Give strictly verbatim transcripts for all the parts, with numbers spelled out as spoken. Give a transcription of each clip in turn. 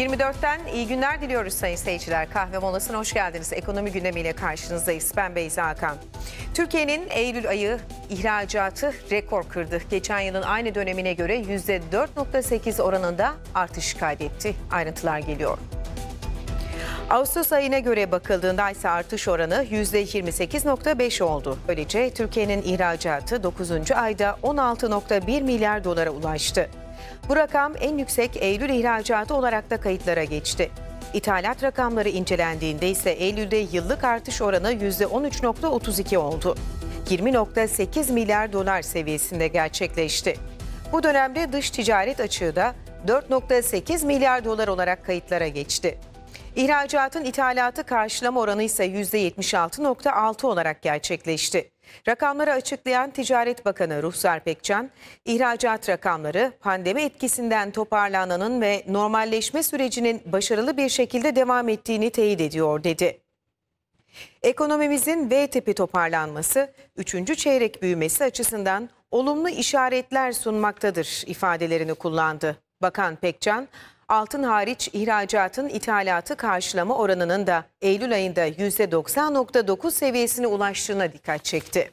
yirmi dörtten iyi günler diliyoruz sayın seyirciler. Kahve molasına hoş geldiniz. Ekonomi gündemiyle karşınızdayız. Ben Beyza Hakan. Türkiye'nin Eylül ayı ihracatı rekor kırdı. Geçen yılın aynı dönemine göre yüzde dört nokta sekiz oranında artış kaydetti. Ayrıntılar geliyor. Ağustos ayına göre bakıldığında ise artış oranı yüzde yirmi sekiz nokta beş oldu. Böylece Türkiye'nin ihracatı dokuzuncu ayda on altı nokta bir milyar dolara ulaştı. Bu rakam en yüksek Eylül ihracatı olarak da kayıtlara geçti. İthalat rakamları incelendiğinde ise Eylül'de yıllık artış oranı yüzde on üç nokta otuz iki oldu. yirmi nokta sekiz milyar dolar seviyesinde gerçekleşti. Bu dönemde dış ticaret açığı da dört nokta sekiz milyar dolar olarak kayıtlara geçti. İhracatın ithalatı karşılama oranı ise yüzde yetmiş altı nokta altı olarak gerçekleşti. Rakamları açıklayan Ticaret Bakanı Ruhsar Pekcan, ihracat rakamları pandemi etkisinden toparlanmanın ve normalleşme sürecinin başarılı bir şekilde devam ettiğini teyit ediyor dedi. Ekonomimizin V tipi toparlanması, üçüncü çeyrek büyümesi açısından olumlu işaretler sunmaktadır ifadelerini kullandı. Bakan Pekcan, altın hariç ihracatın ithalatı karşılama oranının da Eylül ayında yüzde doksan nokta dokuz seviyesine ulaştığına dikkat çekti.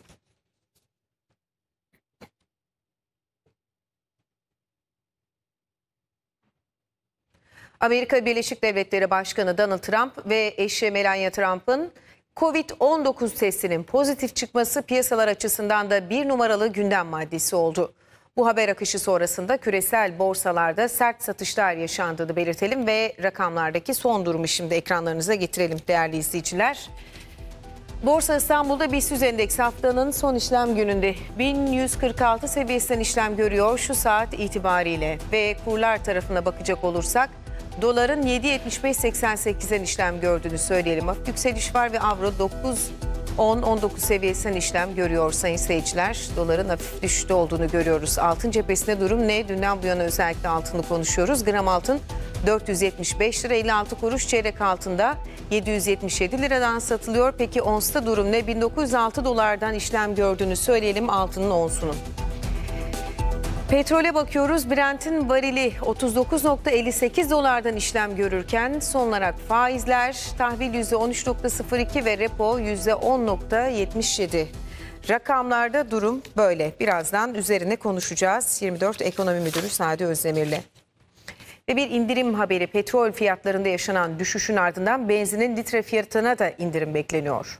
Amerika Birleşik Devletleri Başkanı Donald Trump ve eşi Melania Trump'ın Covid on dokuz testinin pozitif çıkması piyasalar açısından da bir numaralı gündem maddesi oldu. Bu haber akışı sonrasında küresel borsalarda sert satışlar yaşandığını belirtelim ve rakamlardaki son durumu şimdi ekranlarınıza getirelim değerli izleyiciler. Borsa İstanbul'da BIST yüz endeks haftanın son işlem gününde bin yüz kırk altı seviyesinden işlem görüyor şu saat itibariyle ve kurlar tarafına bakacak olursak doların yedi yetmiş beş seksen sekizden işlem gördüğünü söyleyelim. Hafif yükseliş var ve avro dokuz on on dokuz seviyesinden işlem görüyor sayın seyirciler. Doların hafif düşüşte olduğunu görüyoruz. Altın cephesinde durum ne? Dünden bu yana özellikle altını konuşuyoruz. Gram altın dört yüz yetmiş beş lira elli altı kuruş, çeyrek altında yedi yüz yetmiş yedi liradan satılıyor. Peki onsta durum ne? bin dokuz yüz altı dolardan işlem gördüğünü söyleyelim altının onsunun. Petrole bakıyoruz. Brent'in varili otuz dokuz nokta elli sekiz dolardan işlem görürken son olarak faizler tahvil yüzde on üç nokta sıfır iki ve repo yüzde on nokta yetmiş yedi. Rakamlarda durum böyle. Birazdan üzerine konuşacağız. yirmi dört Ekonomi Müdürü Sadi Özdemir'le. Ve bir indirim haberi, petrol fiyatlarında yaşanan düşüşün ardından benzinin litre fiyatına da indirim bekleniyor.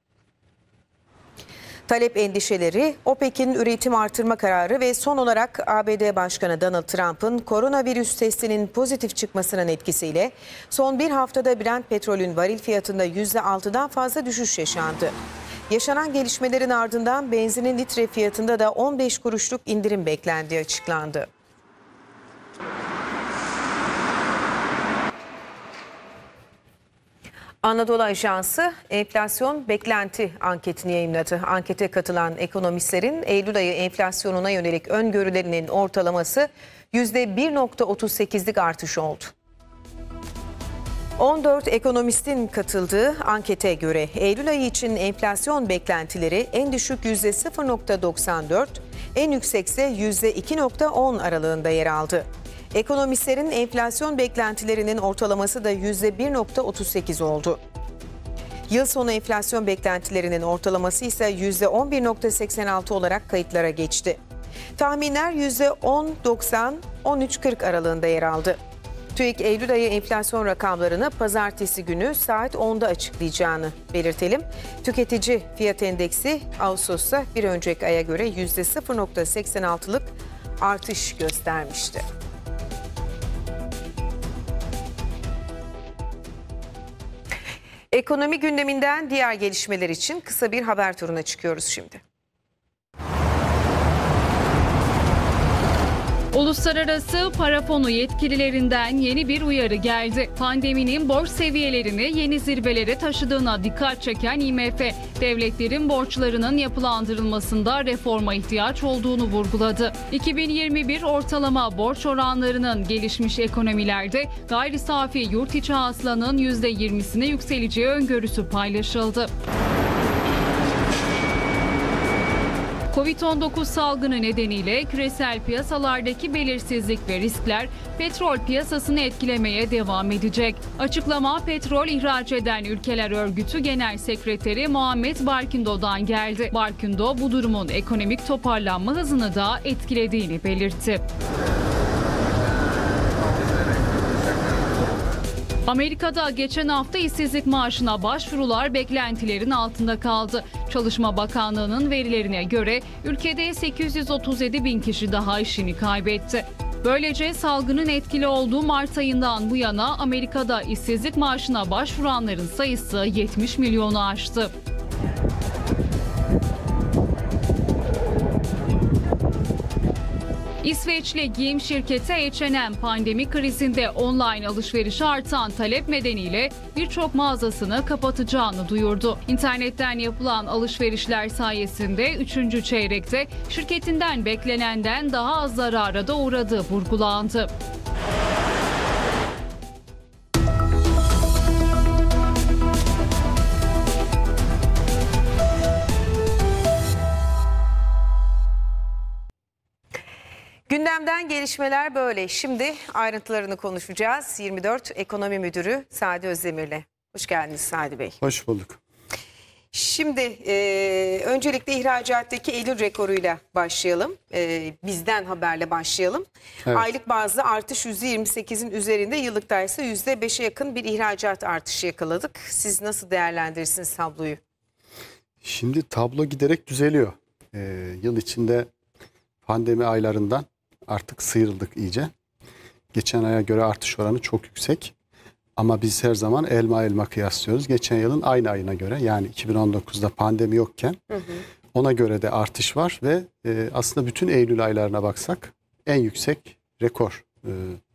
Talep endişeleri, OPEC'in üretim artırma kararı ve son olarak A B D Başkanı Donald Trump'ın koronavirüs testinin pozitif çıkmasının etkisiyle son bir haftada Brent petrolün varil fiyatında yüzde altıdan fazla düşüş yaşandı. Yaşanan gelişmelerin ardından benzinin litre fiyatında da on beş kuruşluk indirim beklendiği açıklandı. Anadolu Ajansı enflasyon beklenti anketini yayımladı. Ankete katılan ekonomistlerin Eylül ayı enflasyonuna yönelik öngörülerinin ortalaması yüzde bir nokta otuz sekizlik artış oldu. on dört ekonomistin katıldığı ankete göre Eylül ayı için enflasyon beklentileri en düşük yüzde sıfır nokta doksan dört, en yüksekse yüzde iki nokta on aralığında yer aldı. Ekonomistlerin enflasyon beklentilerinin ortalaması da yüzde bir nokta otuz sekiz oldu. Yıl sonu enflasyon beklentilerinin ortalaması ise yüzde on bir nokta seksen altı olarak kayıtlara geçti. Tahminler yüzde on doksan on üç kırk aralığında yer aldı. TÜİK Eylül ayı enflasyon rakamlarını pazartesi günü saat onda açıklayacağını belirtelim. Tüketici fiyat endeksi Ağustos'ta bir önceki aya göre yüzde sıfır nokta seksen altılık artış göstermişti. Ekonomi gündeminden diğer gelişmeler için kısa bir haber turuna çıkıyoruz şimdi. Uluslararası Para Fonu yetkililerinden yeni bir uyarı geldi. Pandeminin borç seviyelerini yeni zirvelere taşıdığına dikkat çeken I M F, devletlerin borçlarının yapılandırılmasında reforma ihtiyaç olduğunu vurguladı. iki bin yirmi bir ortalama borç oranlarının gelişmiş ekonomilerde gayri safi yurt içi hasılanın yüzde yirmisine yükseleceği öngörüsü paylaşıldı. Covid on dokuz salgını nedeniyle küresel piyasalardaki belirsizlik ve riskler petrol piyasasını etkilemeye devam edecek. Açıklama Petrol İhraç Eden Ülkeler Örgütü Genel Sekreteri Muhammed Barkindo'dan geldi. Barkindo bu durumun ekonomik toparlanma hızını da etkilediğini belirtti. Amerika'da geçen hafta işsizlik maaşına başvurular beklentilerin altında kaldı. Çalışma Bakanlığı'nın verilerine göre ülkede sekiz yüz otuz yedi bin kişi daha işini kaybetti. Böylece salgının etkili olduğu Mart ayından bu yana Amerika'da işsizlik maaşına başvuranların sayısı yetmiş milyonu aştı. İsveçli giyim şirketi H and M pandemi krizinde online alışverişe artan talep nedeniyle birçok mağazasını kapatacağını duyurdu. İnternetten yapılan alışverişler sayesinde üçüncü çeyrekte şirketinden beklenenden daha az zarara da uğradığı vurgulandı. Gündemden gelişmeler böyle. Şimdi ayrıntılarını konuşacağız. yirmi dört Ekonomi Müdürü Sadi Özdemir'le. Hoş geldiniz Sadi Bey. Hoş bulduk. Şimdi e, öncelikle ihracattaki Eylül rekoruyla başlayalım. E, bizden haberle başlayalım. Evet. Aylık bazda artış yüzde yirmi sekizin üzerinde, yıllıkta ise yüzde beşe yakın bir ihracat artışı yakaladık. Siz nasıl değerlendirirsiniz tabloyu? Şimdi tablo giderek düzeliyor. Ee, yıl içinde pandemi aylarından artık sıyrıldık iyice. Geçen aya göre artış oranı çok yüksek. Ama biz her zaman elma elma kıyaslıyoruz. Geçen yılın aynı ayına göre, yani iki bin on dokuzda pandemi yokken hı hı. ona göre de artış var ve e, aslında bütün Eylül aylarına baksak en yüksek rekor. E,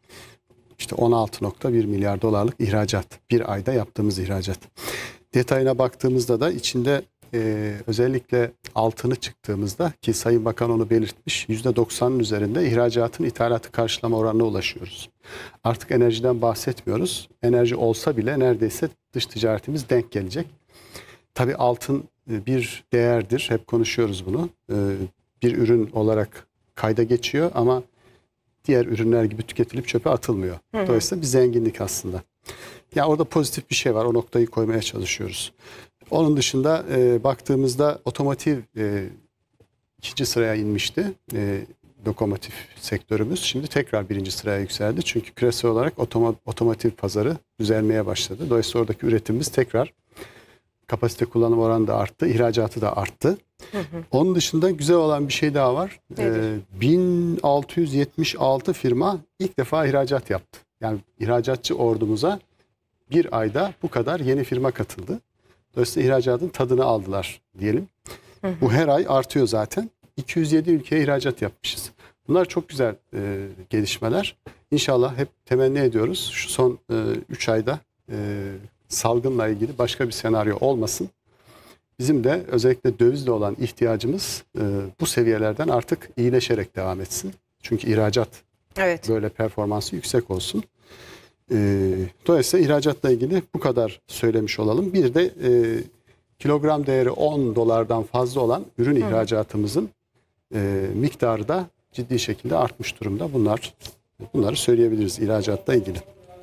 işte on altı nokta bir milyar dolarlık ihracat. Bir ayda yaptığımız ihracat. Detayına baktığımızda da içinde e, özellikle altını çıktığımızda, ki Sayın Bakan onu belirtmiş, yüzde doksanın üzerinde ihracatın ithalatı karşılama oranına ulaşıyoruz. Artık enerjiden bahsetmiyoruz. Enerji olsa bile neredeyse dış ticaretimiz denk gelecek. Tabii altın bir değerdir. Hep konuşuyoruz bunu. Bir ürün olarak kayda geçiyor ama diğer ürünler gibi tüketilip çöpe atılmıyor. Hı hı. Dolayısıyla bir zenginlik aslında. Ya yani orada pozitif bir şey var. O noktayı koymaya çalışıyoruz. Onun dışında e, baktığımızda otomotiv e, ikinci sıraya inmişti. E, Lokomotiv sektörümüz şimdi tekrar birinci sıraya yükseldi. Çünkü küresel olarak otoma, otomotiv pazarı düzelmeye başladı. Dolayısıyla oradaki üretimimiz tekrar, kapasite kullanım oranı da arttı, ihracatı da arttı. Hı hı. Onun dışında güzel olan bir şey daha var. Ee, bin altı yüz yetmiş altı firma ilk defa ihracat yaptı. Yani ihracatçı ordumuza bir ayda bu kadar yeni firma katıldı. Dolayısıyla ihracatın tadını aldılar diyelim. Hı hı. Bu her ay artıyor zaten. iki yüz yedi ülkeye ihracat yapmışız. Bunlar çok güzel e, gelişmeler. İnşallah hep temenni ediyoruz. Şu son üç ayda e, salgınla ilgili başka bir senaryo olmasın. Bizim de özellikle dövizle olan ihtiyacımız e, bu seviyelerden artık iyileşerek devam etsin. Çünkü ihracat evet. böyle performansı yüksek olsun. E, dolayısıyla ihracatla ilgili bu kadar söylemiş olalım. Bir de e, kilogram değeri on dolardan fazla olan ürün ihracatımızın e, miktarı da ciddi şekilde artmış durumda. Bunlar bunları söyleyebiliriz ihracatla ilgili.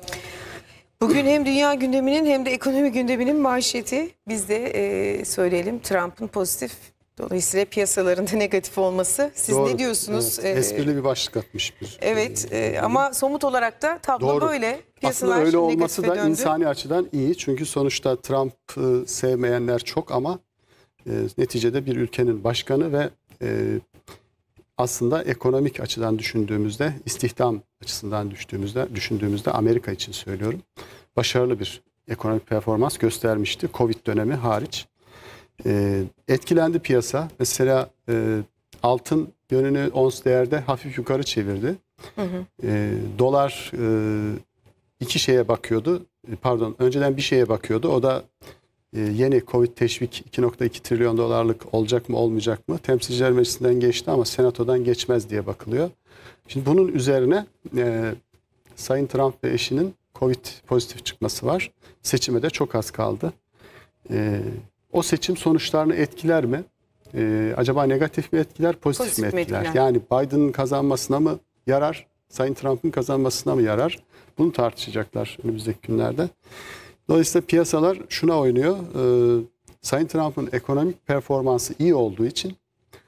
Bugün hem dünya gündeminin hem de ekonomi gündeminin manşeti, biz de e, söyleyelim, Trump'ın pozitif, dolayısıyla piyasalarında negatif olması. Siz Doğru. ne diyorsunuz? Evet, esprili bir başlık atmış bir. Evet e, ama somut olarak da tablo Doğru. böyle. Piyasalar aslında öyle olması da döndü. insani açıdan iyi. Çünkü sonuçta Trump'ı sevmeyenler çok ama e, neticede bir ülkenin başkanı ve e, aslında ekonomik açıdan düşündüğümüzde, istihdam açısından düştüğümüzde, düşündüğümüzde Amerika için söylüyorum, başarılı bir ekonomik performans göstermişti. Covid dönemi hariç. E, etkilendi piyasa. Mesela e, altın yönünü ons değerde hafif yukarı çevirdi. Hı hı. E, dolar e, iki şeye bakıyordu. Pardon, önceden bir şeye bakıyordu. O da e, yeni Covid teşvik iki nokta iki trilyon dolarlık olacak mı olmayacak mı? Temsilciler Meclisi'nden geçti ama Senato'dan geçmez diye bakılıyor. Şimdi bunun üzerine e, Sayın Trump ve eşinin Covid pozitif çıkması var. Seçime de çok az kaldı. E, o seçim sonuçlarını etkiler mi? e, acaba negatif mi etkiler, pozitif, Pozitif mi mi etkiler? etkiler? Yani Biden'ın kazanmasına mı yarar, Sayın Trump'ın kazanmasına mı yarar? Bunu tartışacaklar önümüzdeki günlerde. Dolayısıyla piyasalar şuna oynuyor. E, Sayın Trump'ın ekonomik performansı iyi olduğu için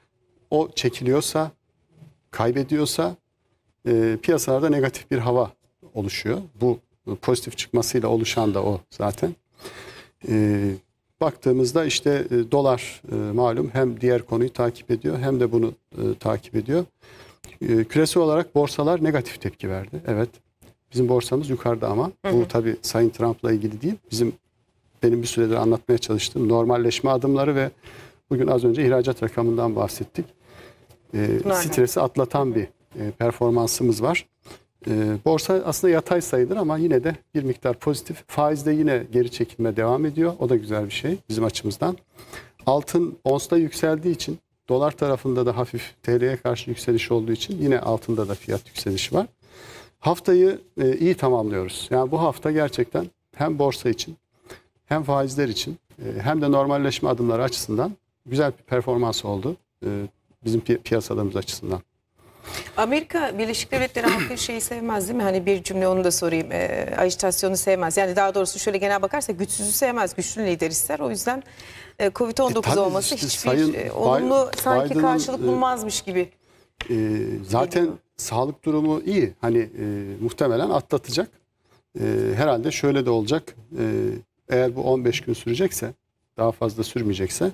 o çekiliyorsa, kaybediyorsa e, piyasalarda negatif bir hava oluşuyor. Bu pozitif çıkmasıyla oluşan da o zaten. E, baktığımızda işte e, dolar e, malum hem diğer konuyu takip ediyor hem de bunu e, takip ediyor. E, küresel olarak borsalar negatif tepki verdi. Evet. Bizim borsamız yukarıda ama hı hı. bu tabii Sayın Trump'la ilgili değil. Bizim benim bir süredir anlatmaya çalıştığım normalleşme adımları ve bugün az önce ihracat rakamından bahsettik. E, stresi atlatan bir e, performansımız var. E, borsa aslında yatay sayılır ama yine de bir miktar pozitif. Faizde yine geri çekilme devam ediyor. O da güzel bir şey bizim açımızdan. Altın onsta yükseldiği için, dolar tarafında da hafif T L'ye karşı yükseliş olduğu için yine altında da fiyat yükselişi var. Haftayı e, iyi tamamlıyoruz. Yani bu hafta gerçekten hem borsa için hem faizler için e, hem de normalleşme adımları açısından güzel bir performans oldu. E, bizim pi- piyasalarımız açısından. Amerika Birleşik Devletleri halkı şeyi sevmez değil mi? Hani bir cümle onu da sorayım. E, ajitasyonu sevmez. Yani daha doğrusu şöyle genel bakarsak güçsüzü sevmez. Güçlü lider ister. O yüzden e, Covid on dokuz e, olması işte hiçbir Sayın, e, olumlu sanki karşılık bulmazmış gibi. E, zaten geliyor. Sağlık durumu iyi. Hani e, muhtemelen atlatacak. E, herhalde şöyle de olacak. E, eğer bu on beş gün sürecekse, daha fazla sürmeyecekse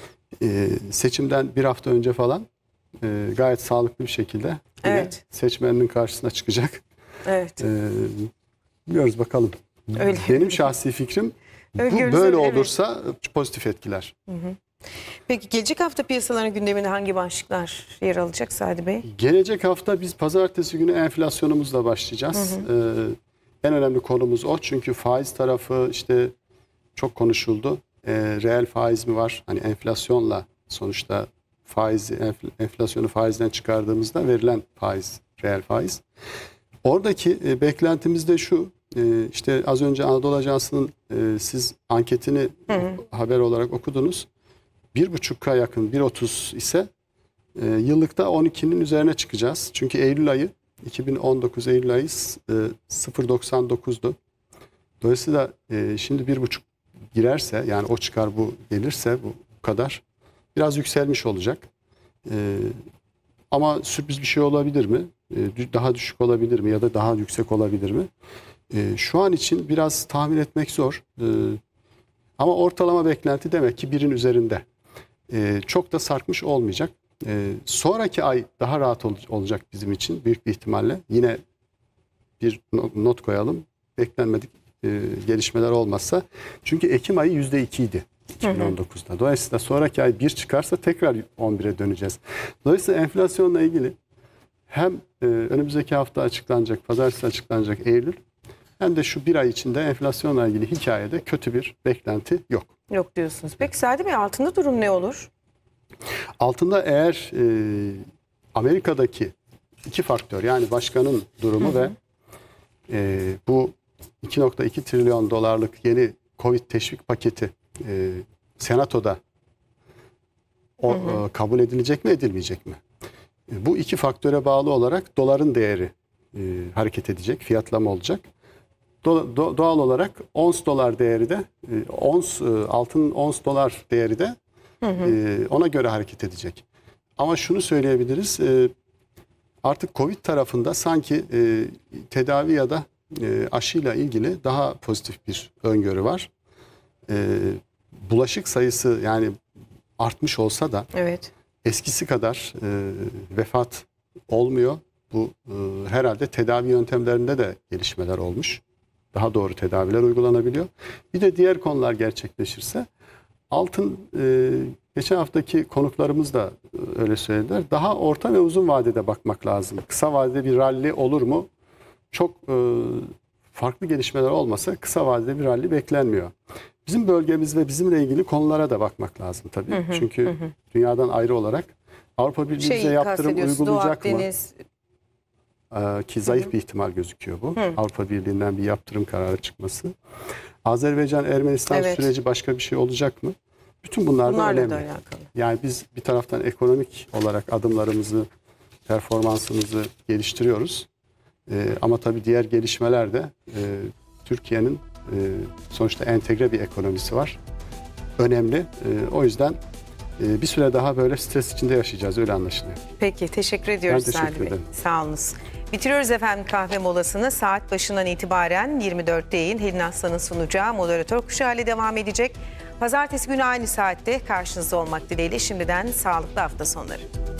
e, seçimden bir hafta önce falan e, gayet sağlıklı bir şekilde evet. seçmeninin karşısına çıkacak. Evet. E, biliyoruz bakalım. Öyle. Benim şahsi fikrim öyle bu böyle evet. olursa pozitif etkiler. Hı hı. Peki gelecek hafta piyasaların gündeminde hangi başlıklar yer alacak Sadi Bey? Gelecek hafta biz pazartesi günü enflasyonumuzla başlayacağız. Hı hı. Ee, en önemli konumuz o. Çünkü faiz tarafı işte çok konuşuldu. Ee, reel faiz mi var? Hani enflasyonla sonuçta faizi, enfl- enflasyonu faizden çıkardığımızda verilen faiz, reel faiz. Oradaki e, beklentimiz de şu. E, işte az önce Anadolu Ajansı'nın e, siz anketini hı hı. haber olarak okudunuz. bir buçuğa yakın bir otuz ise e, yıllıkta on ikinin üzerine çıkacağız. Çünkü Eylül ayı iki bin on dokuz Eylül ayı e, sıfır virgül doksan dokuzdu. Dolayısıyla e, şimdi bir buçuk girerse yani o çıkar bu gelirse bu kadar biraz yükselmiş olacak. E, ama sürpriz bir şey olabilir mi? E, daha düşük olabilir mi ya da daha yüksek olabilir mi? E, şu an için biraz tahmin etmek zor. E, ama ortalama beklenti demek ki birin üzerinde. Ee, çok da sarkmış olmayacak. Ee, sonraki ay daha rahat ol, olacak bizim için büyük bir ihtimalle. Yine bir not koyalım. Beklenmedik e, gelişmeler olmazsa. Çünkü Ekim ayı yüzde iki idi iki bin on dokuzda. Dolayısıyla sonraki ay bir çıkarsa tekrar on bire döneceğiz. Dolayısıyla enflasyonla ilgili hem e, önümüzdeki hafta açıklanacak, pazartesi açıklanacak Eylül hem de şu bir ay içinde enflasyonla ilgili hikayede kötü bir beklenti yok. Yok diyorsunuz. Peki Sadi Bey altında durum ne olur? Altında eğer e, Amerika'daki iki faktör yani başkanın durumu hı hı. ve e, bu iki virgül iki trilyon dolarlık yeni Covid teşvik paketi e, Senato'da o, hı hı. E, kabul edilecek mi edilmeyecek mi? E, bu iki faktöre bağlı olarak doların değeri e, hareket edecek, fiyatlama olacak. Do, do, doğal olarak ons dolar değeri de e, ons e, altın ons dolar değeri de hı hı. E, ona göre hareket edecek. Ama şunu söyleyebiliriz. E, artık Covid tarafında sanki e, tedavi ya da e, aşıyla ilgili daha pozitif bir öngörü var. E, bulaşık sayısı yani artmış olsa da evet. eskisi kadar e, vefat olmuyor. Bu e, herhalde tedavi yöntemlerinde de gelişmeler olmuş. Daha doğru tedaviler uygulanabiliyor. Bir de diğer konular gerçekleşirse altın e, geçen haftaki konuklarımız da e, öyle söylediler. Daha orta ve uzun vadede bakmak lazım. Kısa vadede bir rally olur mu? Çok e, farklı gelişmeler olmasa kısa vadede bir rally beklenmiyor. Bizim bölgemiz ve bizimle ilgili konulara da bakmak lazım tabii. Hı hı, Çünkü hı. dünyadan ayrı olarak Avrupa Birliği bize şey, yaptırım uygulayacak mı? Deniz... Ki zayıf hı hı. bir ihtimal gözüküyor bu. Hı. Avrupa Birliği'nden bir yaptırım kararı çıkması. Azerbaycan-Ermenistan evet. süreci başka bir şey olacak mı? Bütün bunlar da Bunlarla önemli. da alakalı. Yani biz bir taraftan ekonomik olarak adımlarımızı, performansımızı geliştiriyoruz. Ee, ama tabii diğer gelişmeler de e, Türkiye'nin e, sonuçta entegre bir ekonomisi var. Önemli. E, o yüzden e, bir süre daha böyle stres içinde yaşayacağız, öyle anlaşılıyor. Peki, teşekkür ediyoruz Ben teşekkür Sadi Bey. ederim. Sağ olunuz. Bitiriyoruz efendim kahve molasını. Saat başından itibaren yirmi dört değil. Helin Aslan'ın sunacağı moderatör kuşağı ile devam edecek. Pazartesi günü aynı saatte karşınızda olmak dileğiyle şimdiden sağlıklı hafta sonları.